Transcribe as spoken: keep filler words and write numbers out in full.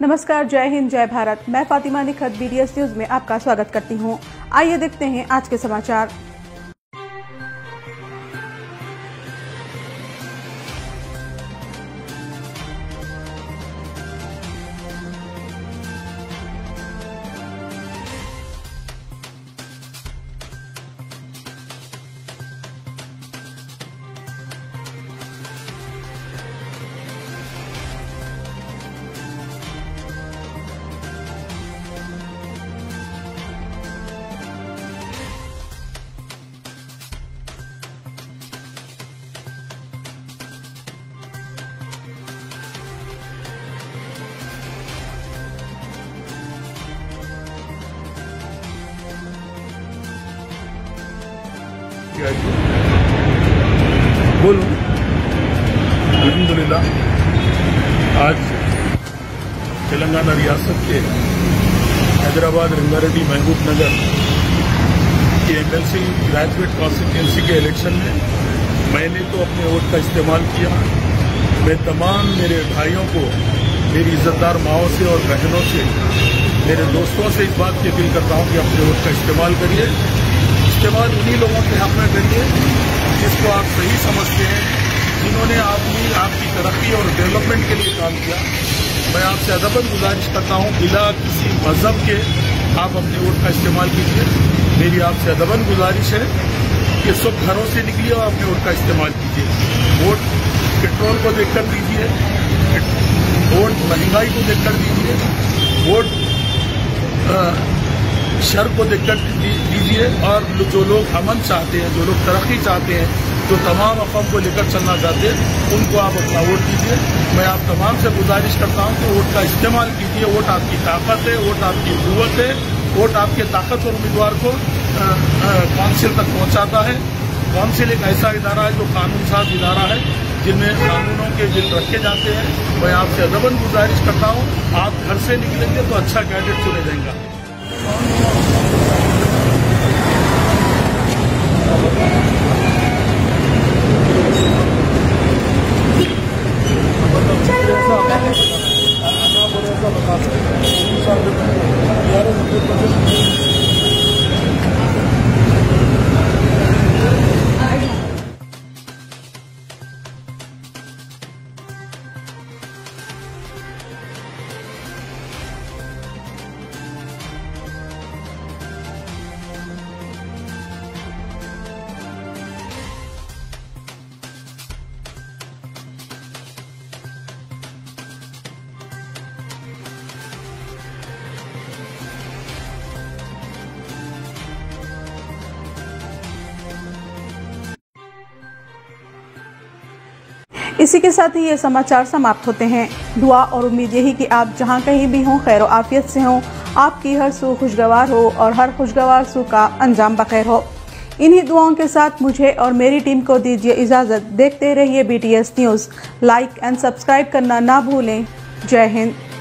नमस्कार, जय हिंद, जय भारत। मैं फातिमा निखत बीडीएस न्यूज में आपका स्वागत करती हूं। आइए देखते हैं आज के समाचार। बोलूं अल्हम्दुलिल्लाह आज तेलंगाना रियासत के हैदराबाद, रंगारेड्डी, महबूब नगर की एमएलसी ग्रेजुएट कॉन्स्टिट्यूंसी के इलेक्शन में मैंने तो अपने वोट का इस्तेमाल किया। मैं तमाम मेरे भाइयों को, मेरी इज्जतदार माओं से और बहनों से, मेरे दोस्तों से इस बात की अपील करता हूं कि अपने वोट का इस्तेमाल करिए। इस्तेमाल उन्हीं लोगों के हक में करिए जिसको आप सही समझते हैं, जिन्होंने आपकी आपकी तरक्की और डेवलपमेंट के लिए काम किया। मैं आपसे अदबन गुजारिश करता हूं, बिला किसी मजहब के आप अपने वोट का इस्तेमाल कीजिए। मेरी आपसे अदबन गुजारिश है कि सब घरों से निकलिए और अपने वोट का इस्तेमाल कीजिए। वोट पेट्रोल को देखकर दीजिए, वोट महंगाई को देखकर दीजिए, वोट शर को देखकर दीजिए। और जो लोग अमन चाहते हैं, जो लोग तरक्की चाहते हैं, जो तमाम अक़वाम को लेकर चलना चाहते हैं, उनको आप अपना वोट दीजिए। मैं आप तमाम से गुजारिश करता हूं कि वोट का इस्तेमाल कीजिए। वोट आपकी ताकत है, वोट आपकी कुव्वत है, वोट आपके ताकतवर उम्मीदवार को काउंसिल तक पहुंचाता है। काउंसिल एक ऐसा इदारा है जो कानून साज इदारा है, जिनमें कानूनों के बिल रखे जाते हैं। मैं आपसे अदबन गुजारिश करता हूं, आप घर से निकलेंगे तो अच्छा कैंडिडेट चुने जाएगा। इसी के साथ ही ये समाचार समाप्त होते हैं। दुआ और उम्मीद यही कि आप जहां कहीं भी हों, खैर आफियत से हों, आपकी हर सू खुशगवार हो और हर खुशगवार सू का अंजाम बखैर हो। इन्हीं दुआओं के साथ मुझे और मेरी टीम को दीजिए इजाज़त। देखते रहिए BTS news. Like and subscribe करना ना भूलें। जय हिंद।